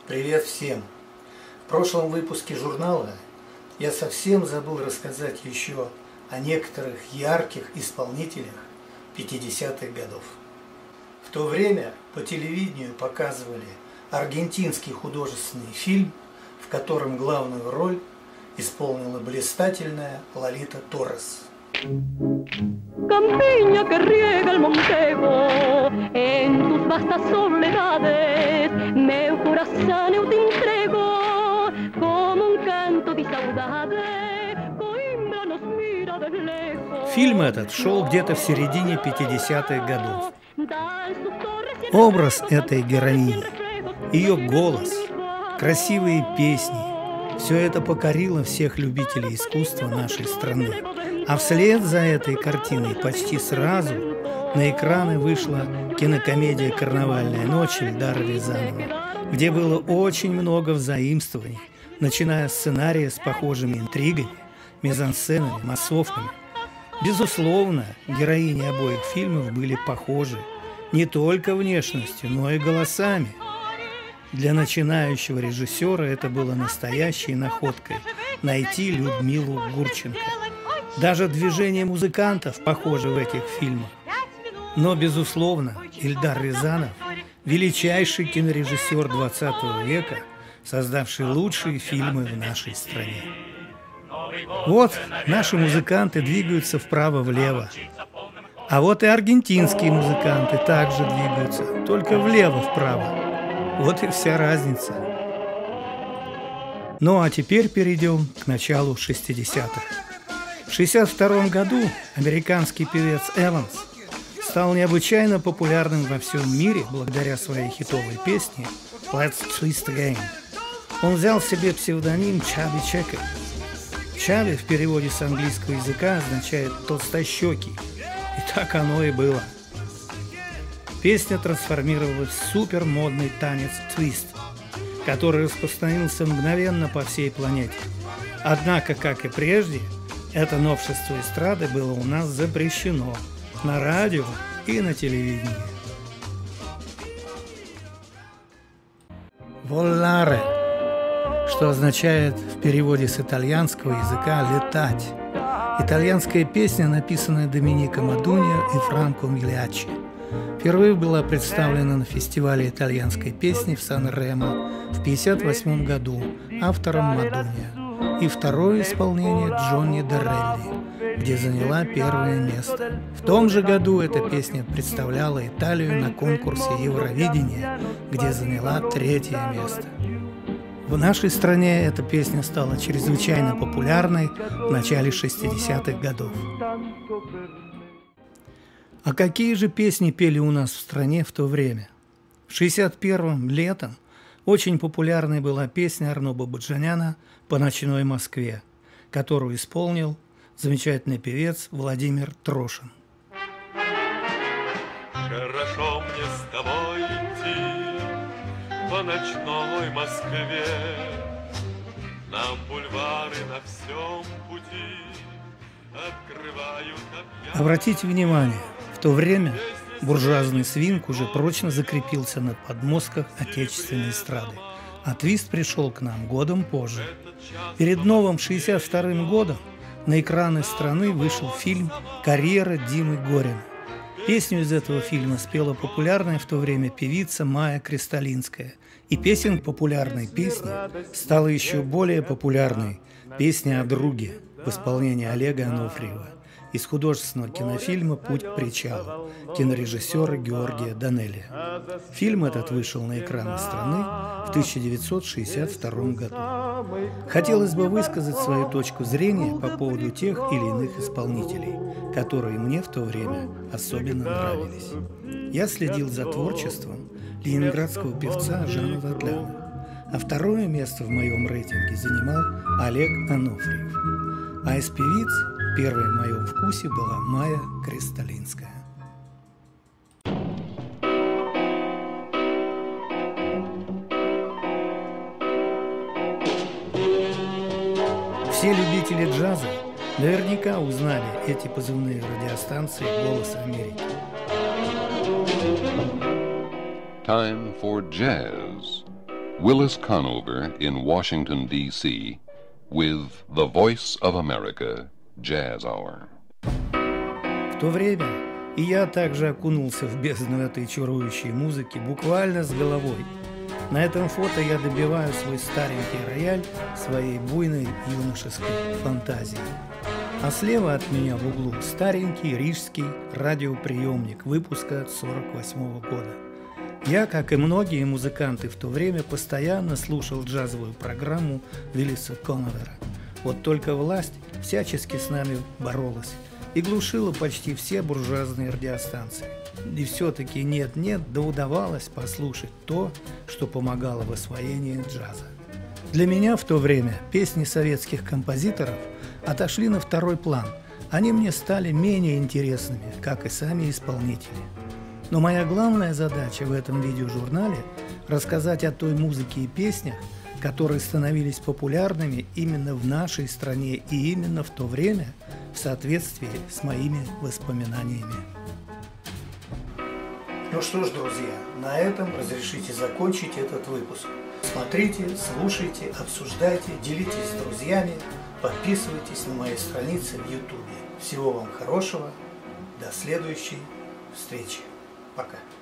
Привет всем! В прошлом выпуске журнала я совсем забыл рассказать еще о некоторых ярких исполнителях 50-х годов. В то время по телевидению показывали аргентинский художественный фильм, в котором главную роль исполнила блистательная Лолита Торрес. Campiña que riega el Montego, en tus vastas soledades, meu coração eu te entrego, como un canto de saudade, Coimbra nos mira de lejos. Фильм этот шел где-то в середине 50-х годов. Образ этой героини, ее голос, красивые песни – все это покорило всех любителей искусства нашей страны. А вслед за этой картиной почти сразу на экраны вышла кинокомедия «Карнавальная ночь» Эльдара Рязанова, где было очень много взаимствований, начиная с сценария с похожими интригами, мизансценами, массовками. Безусловно, героини обоих фильмов были похожи не только внешностью, но и голосами. Для начинающего режиссера это было настоящей находкой – найти Людмилу Гурченко. Даже движения музыкантов похожи в этих фильмах. Но, безусловно, Эльдар Рязанов – величайший кинорежиссер 20 века, создавший лучшие фильмы в нашей стране. Вот наши музыканты двигаются вправо-влево. А вот и аргентинские музыканты также двигаются, только влево-вправо. Вот и вся разница. Ну а теперь перейдем к началу 60-х. В 1962 году американский певец Эванс стал необычайно популярным во всем мире благодаря своей хитовой песне «Let's Twist Again». Он взял себе псевдоним Чаби Чекер. Чаби в переводе с английского языка означает «толстощекий». И так оно и было. Песня трансформировалась в супермодный танец твист, который распространился мгновенно по всей планете. Однако, как и прежде, это новшество эстрады было у нас запрещено на радио и на телевидении. «Волларе», что означает в переводе с итальянского языка «летать». Итальянская песня, написанная Доминико Модунио и Франко Миgliacci. Впервые была представлена на фестивале итальянской песни в Сан-Ремо в 1958 году автором Модунио, и второе исполнение Джонни Дорелли, где заняла первое место. В том же году эта песня представляла Италию на конкурсе Евровидения, где заняла третье место. В нашей стране эта песня стала чрезвычайно популярной в начале 60-х годов. А какие же песни пели у нас в стране в то время? В 61-м летом очень популярной была песня Арно Бабаджаняна «По ночной Москве», которую исполнил замечательный певец Владимир Трошин. Хорошо мне с тобой идти по ночной Москве, нам бульвары на всем пути открывают объятия. Обратите внимание, в то время буржуазный свинг уже прочно закрепился на подмостках отечественной эстрады, а твист пришел к нам годом позже. Перед новым 62-м годом на экраны страны вышел фильм «Карьера Димы Горина». Песню из этого фильма спела популярная в то время певица Майя Кристалинская. И песен популярной песни стала еще более популярной песня о друге в исполнении Олега Анофриева из художественного кинофильма «Путь к причалу» кинорежиссера Георгия Данелия. Фильм этот вышел на экраны страны в 1962 году. Хотелось бы высказать свою точку зрения по поводу тех или иных исполнителей, которые мне в то время особенно нравились. Я следил за творчеством ленинградского певца Жана Ватляна, а второе место в моем рейтинге занимал Олег Анофриев. А из певиц первой в моем вкусе была Майя Кристалинская. Все любители джаза наверняка узнали эти позывные радиостанции «Голос Америки». Time for jazz Willis Conover in Washington, D.C. with The Voice of America Jazz Hour. В то время и я также окунулся в бездну этой чарующей музыки буквально с головой. На этом фото я добиваю свой старенький рояль своей буйной юношеской фантазией. А слева от меня в углу старенький рижский радиоприемник выпуска 1948 года. Я, как и многие музыканты в то время, постоянно слушал джазовую программу Уиллиса Коновера. Вот только власть всячески с нами боролась и глушила почти все буржуазные радиостанции. И все-таки нет-нет, да удавалось послушать то, что помогало в освоении джаза. Для меня в то время песни советских композиторов отошли на второй план. Они мне стали менее интересными, как и сами исполнители. Но моя главная задача в этом видеожурнале – рассказать о той музыке и песнях, которые становились популярными именно в нашей стране и именно в то время в соответствии с моими воспоминаниями. Ну что ж, друзья, на этом разрешите закончить этот выпуск. Смотрите, слушайте, обсуждайте, делитесь с друзьями, подписывайтесь на мои страницы в YouTube. Всего вам хорошего, до следующей встречи. Пока.